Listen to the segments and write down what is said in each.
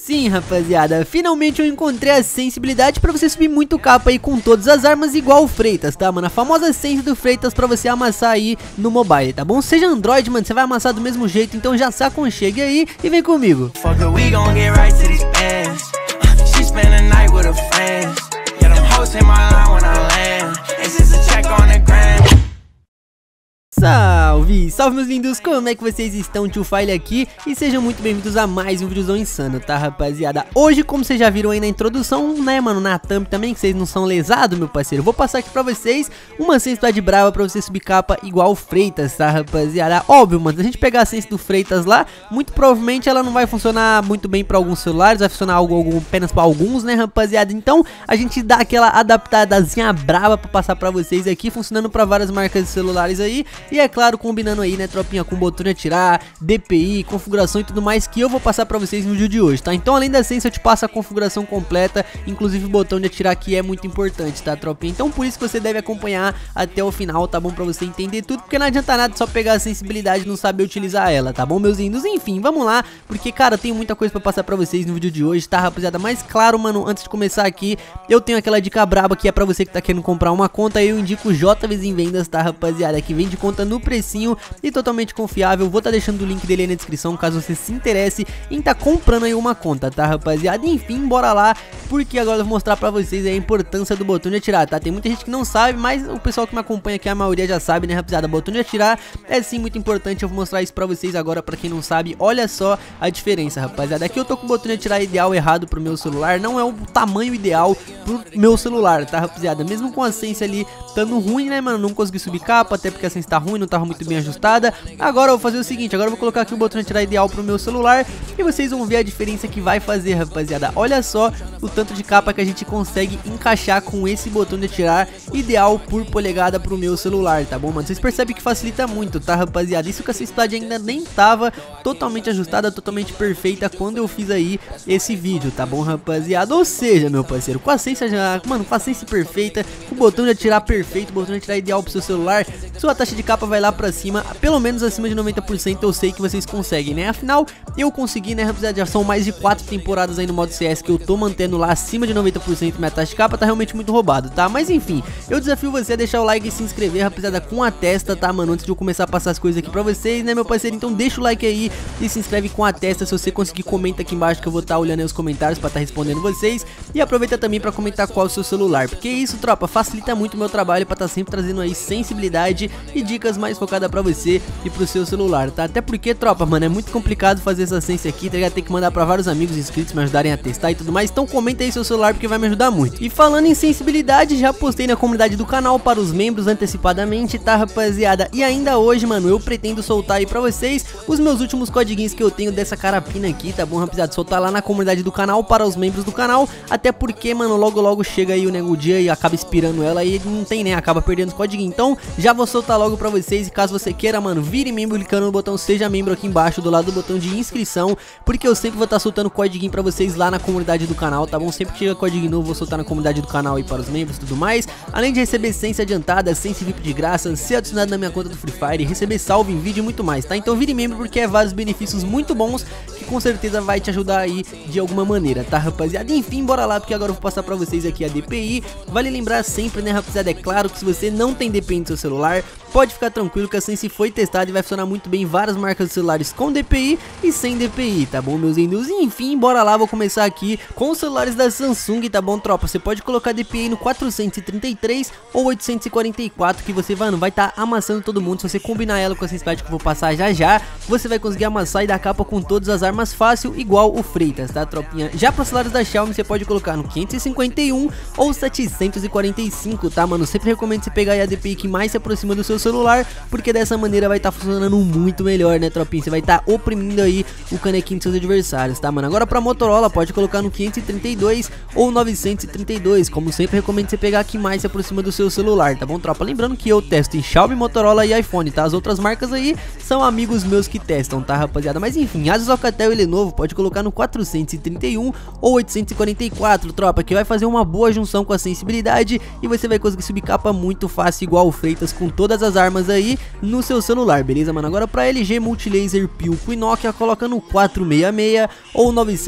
Sim, rapaziada, finalmente eu encontrei a sensibilidade pra você subir muito capa aí com todas as armas igual o Freitas, tá, mano? A famosa sense do Freitas pra você amassar aí no mobile, tá bom? Seja Android, mano, você vai amassar do mesmo jeito, então já se aconchegue aí e vem comigo. Salve, salve meus lindos, como é que vocês estão? Tio File aqui e sejam muito bem-vindos a mais um videozão insano, tá, rapaziada? Hoje, como vocês já viram aí na introdução, né, mano, na thumb também, que vocês não são lesados, meu parceiro, vou passar aqui pra vocês uma sensibilidade brava pra você subir capa igual o Freitas, tá, rapaziada? Óbvio, mano, se a gente pegar a sense do Freitas lá, muito provavelmente ela não vai funcionar muito bem pra alguns celulares, vai funcionar apenas pra alguns, né, rapaziada? Então, a gente dá aquela adaptadazinha brava pra passar pra vocês aqui, funcionando pra várias marcas de celulares aí. E é claro, combinando aí, né, tropinha, com botão de atirar, DPI, configuração e tudo mais que eu vou passar pra vocês no vídeo de hoje, tá? Então, além da sense, eu te passo a configuração completa, inclusive o botão de atirar aqui é muito importante, tá, tropinha? Então, por isso que você deve acompanhar até o final, tá bom? Pra você entender tudo, porque não adianta nada só pegar a sensibilidade e não saber utilizar ela, tá bom, meus lindos? Enfim, vamos lá, porque, cara, tem muita coisa pra passar pra vocês no vídeo de hoje, tá, rapaziada? Mas, claro, mano, antes de começar aqui, eu tenho aquela dica braba que é pra você que tá querendo comprar uma conta, eu indico o JVs em Vendas, tá, rapaziada? Que vende conta no precinho e totalmente confiável. Vou estar deixando o link dele aí na descrição caso você se interesse em estar comprando aí uma conta, tá, rapaziada? Enfim, bora lá, porque agora eu vou mostrar pra vocês a importância do botão de atirar, tá? Tem muita gente que não sabe, mas o pessoal que me acompanha aqui, a maioria já sabe, né, rapaziada? Botão de atirar é sim muito importante, eu vou mostrar isso pra vocês agora, pra quem não sabe. Olha só a diferença, rapaziada. Aqui eu tô com o botão de atirar ideal errado pro meu celular, não é o tamanho ideal pro meu celular, tá, rapaziada? Mesmo com a sense ali estando ruim, né, mano, não consegui subir capa, até porque a sense tá ruim, não tava muito bem ajustada. Agora eu vou fazer o seguinte, agora eu vou colocar aqui o botão de atirar ideal pro meu celular e vocês vão ver a diferença que vai fazer, rapaziada. Olha só o tanto de capa que a gente consegue encaixar com esse botão de atirar ideal por polegada pro meu celular, tá bom, mano? Vocês percebem que facilita muito, tá, rapaziada? Isso que a sensibilidade ainda nem tava totalmente ajustada, totalmente perfeita quando eu fiz aí esse vídeo, tá bom, rapaziada? Ou seja, meu parceiro, com a sense já, mano, com a sense perfeita, com o botão de atirar perfeito, o botão de atirar ideal pro seu celular, sua taxa de capa vai lá pra cima, pelo menos acima de 90%. Eu sei que vocês conseguem, né? Afinal, eu consegui, né, rapaziada? Já são mais de 4 temporadas aí no modo CS que eu tô mantendo lá acima de 90%. Minha taxa de capa tá realmente muito roubado, tá? Mas enfim, eu desafio você a deixar o like e se inscrever, rapaziada, com a testa, tá, mano? Antes de eu começar a passar as coisas aqui pra vocês, né, meu parceiro? Então deixa o like aí e se inscreve com a testa. Se você conseguir, comenta aqui embaixo que eu vou estar olhando aí os comentários pra estar respondendo vocês. E aproveita também pra comentar qual é o seu celular, porque isso, tropa, facilita muito o meu trabalho pra estar sempre trazendo aí sensibilidade e dicas mais focadas pra você e pro seu celular, tá? Até porque, tropa, mano, é muito complicado fazer essa sense aqui, tá ligado? Tem que mandar pra vários amigos inscritos me ajudarem a testar e tudo mais. Então comenta aí seu celular porque vai me ajudar muito. E falando em sensibilidade, já postei na comunidade do canal para os membros antecipadamente, tá, rapaziada? E ainda hoje, mano, eu pretendo soltar aí pra vocês os meus últimos codiguinhos que eu tenho dessa carapina aqui, tá bom, rapaziada? Soltar lá na comunidade do canal para os membros do canal. Até porque, mano, logo chega aí o dia e acaba expirando ela e não tem, né? Acaba perdendo os codiguinhos. Então já vou soltar logo pra vocês. E caso você queira, mano, vire membro clicando no botão seja membro aqui embaixo do lado do botão de inscrição, porque eu sempre vou estar soltando código pra vocês lá na comunidade do canal, tá bom? Sempre que chega código novo, vou soltar na comunidade do canal aí para os membros e tudo mais. Além de receber sense adiantada, sense VIP de graça, ser adicionado na minha conta do Free Fire, receber salve em vídeo e muito mais, tá? Então vire membro porque é vários benefícios muito bons que com certeza vai te ajudar aí de alguma maneira, tá, rapaziada? Enfim, bora lá, porque agora eu vou passar pra vocês aqui a DPI. Vale lembrar sempre, né, rapaziada, é claro que se você não tem DPI no seu celular, pode ficar tranquilo que a sense foi testada e vai funcionar muito bem em várias marcas de celulares com DPI e sem DPI, tá bom, meus lindos? Enfim, bora lá, vou começar aqui com os celulares da Samsung, tá bom, tropa? Você pode colocar DPI no 433 ou 844 que você, mano, vai estar amassando todo mundo. Se você combinar ela com a sensibilidade que eu vou passar já, você vai conseguir amassar e dar capa com todas as armas fácil, igual o Freitas, tá, tropinha? Já para os celulares da Xiaomi, você pode colocar no 551 ou 745, tá, mano? Sempre recomendo você pegar aí a DPI que mais se aproxima do seu celular, porque dessa maneira vai estar funcionando muito melhor, né, tropinha? Você vai estar oprimindo aí o canequinho dos seus adversários, tá, mano? Agora pra Motorola, pode colocar no 532 ou 932, como sempre recomendo você pegar que mais se aproxima do seu celular, tá bom, tropa? Lembrando que eu testo em Xiaomi, Motorola e iPhone, tá? As outras marcas aí são amigos meus que testam, tá, rapaziada? Mas enfim, Asus, Alcatel e Lenovo pode colocar no 431 ou 844, tropa, que vai fazer uma boa junção com a sensibilidade e você vai conseguir subir capa muito fácil, igual o Freitas, com todo todas as armas aí no seu celular, beleza, mano? Agora pra LG Multilaser Pilco e Nokia, coloca no 466 ou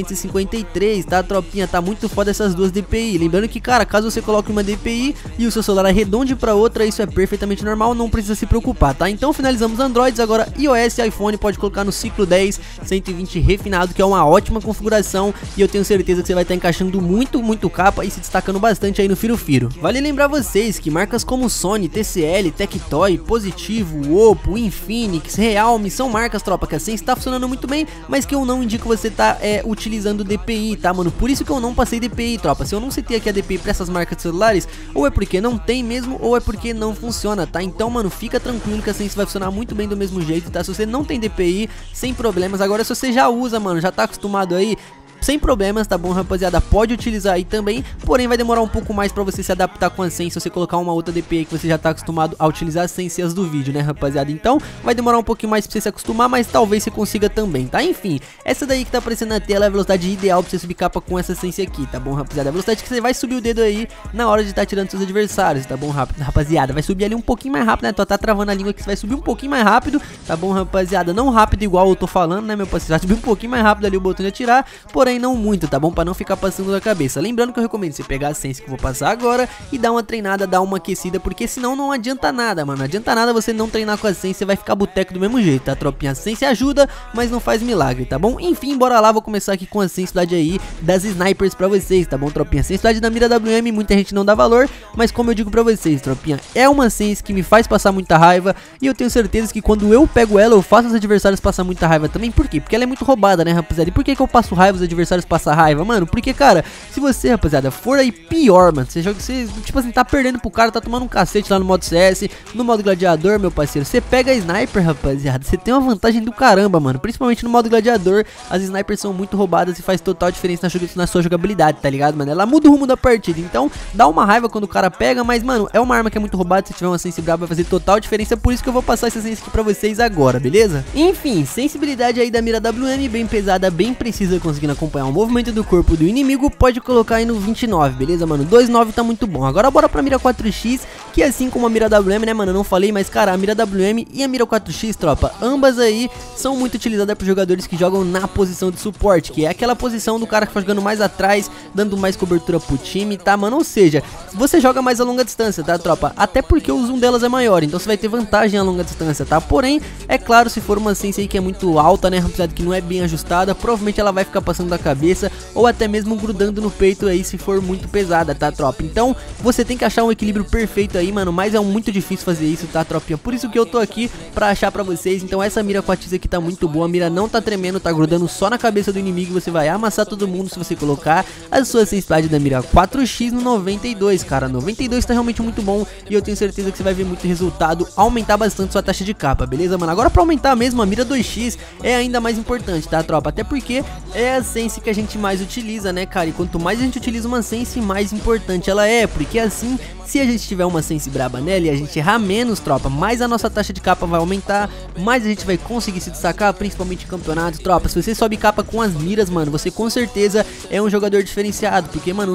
953, tá, tropinha? Tá muito foda essas duas DPI. Lembrando que, cara, caso você coloque uma DPI e o seu celular arredonde pra outra, isso é perfeitamente normal, não precisa se preocupar, tá? Então finalizamos Androids, agora iOS e iPhone pode colocar no ciclo 10 120 refinado, que é uma ótima configuração, e eu tenho certeza que você vai estar encaixando muito capa e se destacando bastante aí no Firo. Vale lembrar vocês que marcas como Sony, TCL, Tectoy, Positivo, Oppo, Infinix, Realme são marcas, tropa, que assim está funcionando muito bem, mas que eu não indico você tá utilizando DPI, tá, mano? Por isso que eu não passei DPI, tropa. Se eu não citei aqui a DPI pra essas marcas de celulares, ou é porque não tem mesmo, ou é porque não funciona, tá? Então, mano, fica tranquilo que a Sense vai funcionar muito bem do mesmo jeito, tá? Se você não tem DPI, sem problemas. Agora, se você já usa, mano, já tá acostumado aí, sem problemas, tá bom, rapaziada? Pode utilizar aí também, porém vai demorar um pouco mais pra você se adaptar com a Sense, se você colocar uma outra DPI que você já tá acostumado a utilizar sem ser as do vídeo, né, rapaziada? Então vai demorar um pouquinho mais pra você se acostumar, mas talvez você consiga também, tá? Enfim, essa daí que tá aparecendo na tela é a velocidade ideal pra você subir capa com essa Sense aqui, tá bom, rapaziada? A velocidade que você vai subir o dedo aí na hora de tá tirando seus adversários, tá bom, rapaziada? Vai subir ali um pouquinho mais rápido, né? Tá travando a língua que você vai subir um pouquinho mais rápido, tá bom, rapaziada? Não rápido igual eu tô falando, né, meu parceiro? Vai subir um pouquinho mais rápido ali o botão de atirar, porém não muito, tá bom? Pra não ficar passando na cabeça. Lembrando que eu recomendo você pegar a Sense que eu vou passar agora e dar uma treinada, dar uma aquecida, porque senão não adianta nada, mano. Não adianta nada você não treinar com a Sense, você vai ficar boteco do mesmo jeito, tá, tropinha? A Sense ajuda, mas não faz milagre, tá bom? Enfim, bora lá, vou começar aqui com a sensibilidade aí das snipers pra vocês, tá bom, tropinha? A sensibilidade da mira WM, muita gente não dá valor, mas como eu digo pra vocês, tropinha, é uma Sense que me faz passar muita raiva, e eu tenho certeza que quando eu pego ela, eu faço os adversários passar muita raiva também. Por quê? Porque ela é muito roubada, né, rapaziada? E por que que eu passo raiva, os adversários passam raiva, mano? Porque, cara, se você, rapaziada, for aí pior, mano, você joga, você, tipo assim, tá perdendo pro cara, tá tomando um cacete lá no modo CS, no modo gladiador, meu parceiro, você pega a sniper, rapaziada, você tem uma vantagem do caramba, mano, principalmente no modo gladiador, as snipers são muito roubadas e faz total diferença na sua jogabilidade, tá ligado, mano? Ela muda o rumo da partida, então dá uma raiva quando o cara pega, mas, mano, é uma arma que é muito roubada, se tiver uma Sense brava vai fazer total diferença, por isso que eu vou passar essa Sense aqui pra vocês agora, beleza? Enfim, sensibilidade aí da mira WM, bem pesada, bem precisa, conseguindo acompanhar o movimento do corpo do inimigo, pode colocar aí no 29, beleza, mano? 2.9 tá muito bom. Agora bora pra mira 4x, que assim como a mira WM, né, mano? Eu não falei, mas, cara, a mira WM e a mira 4x, tropa, ambas aí são muito utilizadas por jogadores que jogam na posição de suporte, que é aquela posição do cara que tá jogando mais atrás, dando mais cobertura pro time, tá, mano? Ou seja, você joga mais a longa distância, tá, tropa? Até porque o zoom delas é maior, então você vai ter vantagem a longa distância, tá? Porém, é claro, se for uma Sense aí que é muito alta, né, rapaziada, que não é bem ajustada, provavelmente ela vai ficar passando da cabeça, ou até mesmo grudando no peito aí se for muito pesada, tá, tropa? Então você tem que achar um equilíbrio perfeito aí, mano, mas é muito difícil fazer isso, tá, tropinha? Por isso que eu tô aqui pra achar pra vocês. Então essa mira 4x aqui tá muito boa, a mira não tá tremendo, tá grudando só na cabeça do inimigo, você vai amassar todo mundo se você colocar a sua sensibilidade da mira 4x no 92, cara. 92 tá realmente muito bom e eu tenho certeza que você vai ver muito resultado, aumentar bastante sua taxa de capa, beleza, mano? Agora pra aumentar mesmo, a mira 2x é ainda mais importante, tá, tropa? Até porque é a Sense que a gente mais utiliza, né, cara? E quanto mais a gente utiliza uma Sense, mais importante ela é, porque assim, se a gente tiver uma Sense braba nela e a gente errar menos, tropa, mais a nossa taxa de capa vai aumentar, mais a gente vai conseguir se destacar, principalmente em campeonatos, tropa. Se você sobe capa com as miras, mano, você com certeza é um jogador diferenciado, porque, mano,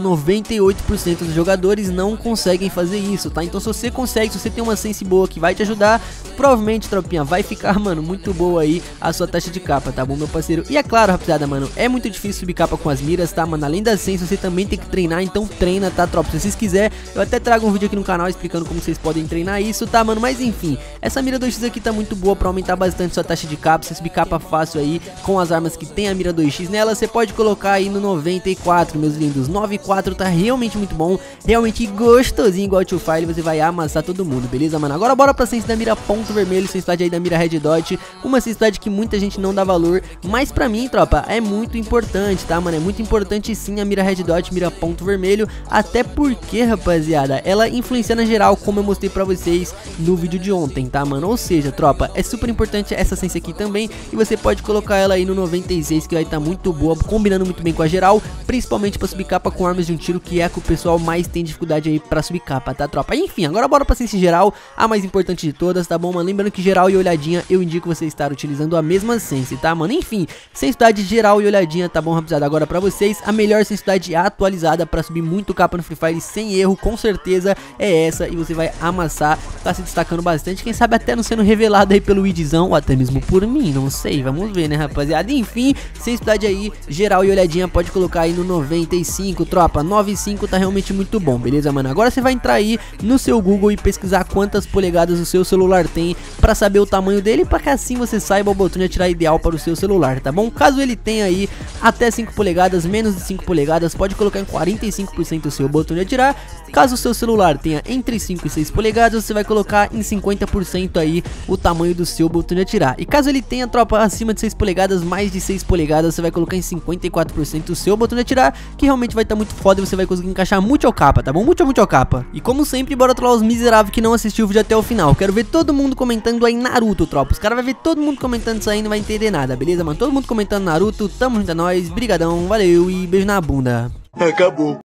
98% dos jogadores não conseguem fazer isso, tá? Então se você consegue, se você tem uma Sense boa que vai te ajudar, provavelmente, tropinha, vai ficar, mano, muito boa aí a sua taxa de capa, tá bom, meu parceiro? E é claro, rapaziada, mano, é muito difícil subir capa com as miras, tá, mano? Além da Sense, você também tem que treinar, então treina, tá, tropa? Se vocês quiserem, eu até trago um vídeo aqui no canal explicando como vocês podem treinar isso, tá, mano? Mas enfim, essa mira 2x aqui tá muito boa pra aumentar bastante sua taxa de capa, você subir capa fácil aí com as armas que tem a mira 2x nela, você pode colocar aí no 94, meus lindos. 94 tá realmente muito bom, realmente gostosinho igual o Tio File, você vai amassar todo mundo, beleza, mano? Agora bora pra Sense da mira ponto vermelho, sensibilidade aí da mira Red Dot, uma sensibilidade que muita gente não dá valor, mas pra mim, tropa, é muito importante, tá, mano? É muito importante sim a mira Red Dot, mira ponto vermelho, até porque, rapaziada, ela influencia na geral, como eu mostrei pra vocês no vídeo de ontem, tá, mano? Ou seja, tropa, é super importante essa Sense aqui também, e você pode colocar ela aí no 96, que vai estar muito boa, combinando muito bem com a geral, principalmente pra subir capa com armas de um tiro, que é a que o pessoal mais tem dificuldade aí pra subir capa, tá, tropa? Enfim, agora bora pra Sense geral, a mais importante de todas, tá bom, mano? Lembrando que geral e olhadinha, eu indico você estar utilizando a mesma Sense, tá, mano? Enfim, sensibilidade geral e olhadinha tá bom, rapaziada? Agora pra vocês, a melhor sensibilidade atualizada pra subir muito capa no Free Fire sem erro, com certeza é essa, e você vai amassar, tá se destacando bastante, quem sabe até não sendo revelado aí pelo Idzão, ou até mesmo por mim, não sei, vamos ver, né, rapaziada? Enfim, sensibilidade aí, geral e olhadinha, pode colocar aí no 95, tropa, 95 tá realmente muito bom, beleza, mano? Agora você vai entrar aí no seu Google e pesquisar quantas polegadas o seu celular tem, pra saber o tamanho dele, pra que assim você saiba o botão de atirar ideal para o seu celular, tá bom? Caso ele tenha aí até 5 polegadas, menos de 5 polegadas, pode colocar em 45% o seu botão de atirar. Caso o seu celular tenha entre 5 e 6 polegadas, você vai colocar em 50% aí o tamanho do seu botão de atirar. E caso ele tenha, tropa, acima de 6 polegadas, mais de 6 polegadas, você vai colocar em 54% o seu botão de atirar, que realmente vai estar muito foda e você vai conseguir encaixar muito capa, tá bom? Muito capa. E como sempre, bora trollar os miseráveis que não assistiu o vídeo até o final. Quero ver todo mundo comentando aí Naruto, tropa. Os caras vão ver todo mundo comentando isso aí, não vai entender nada, beleza, mano? Todo mundo comentando Naruto, tamo junto a nós, brigadão, valeu e beijo na bunda. Acabou.